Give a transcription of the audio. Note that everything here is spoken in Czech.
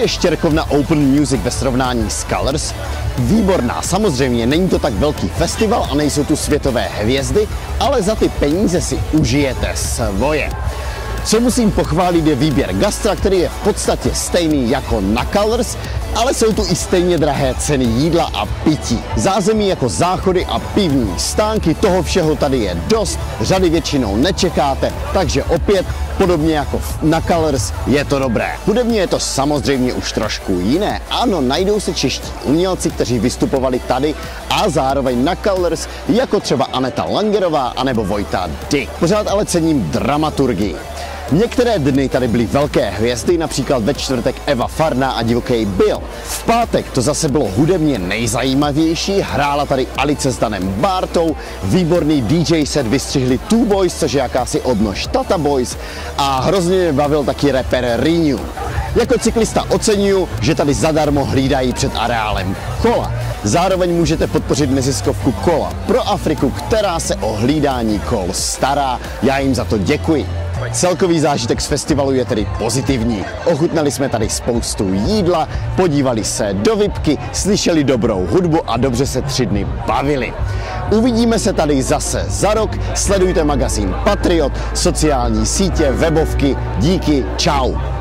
štěrkovna Open Music ve srovnání s Colors? Výborná, samozřejmě, není to tak velký festival a nejsou tu světové hvězdy, ale za ty peníze si užijete svoje. Co musím pochválit, je výběr gastra, který je v podstatě stejný jako na Colors, ale jsou tu i stejně drahé ceny jídla a pití. Zázemí jako záchody a pivní stánky, toho všeho tady je dost, řady většinou nečekáte, takže opět, podobně jako na Colors, je to dobré. Hudebně je to samozřejmě už trošku jiné. Ano, najdou se čeští umělci, kteří vystupovali tady a zároveň na Colors, jako třeba Aneta Langerová anebo Vojta Dyk. Pořád ale cením dramaturgii. Některé dny tady byly velké hvězdy, například ve čtvrtek Eva Farná a Divoký Bill. V pátek to zase bylo hudebně nejzajímavější, hrála tady Alice s Danem Bártou, výborný DJ set vystřihli Two Boys, což je jakási odnož Tata Boys, a hrozně mě bavil taky rapper Renew. Jako cyklista oceňuju, že tady zadarmo hlídají před areálem kola. Zároveň můžete podpořit neziskovku Kola pro Afriku, která se o hlídání kol stará. Já jim za to děkuji. Celkový zážitek z festivalu je tedy pozitivní. Ochutnali jsme tady spoustu jídla, podívali se do vipky, slyšeli dobrou hudbu a dobře se 3 dny bavili. Uvidíme se tady zase za rok, sledujte magazín Patriot, sociální sítě, webovky, díky, čau.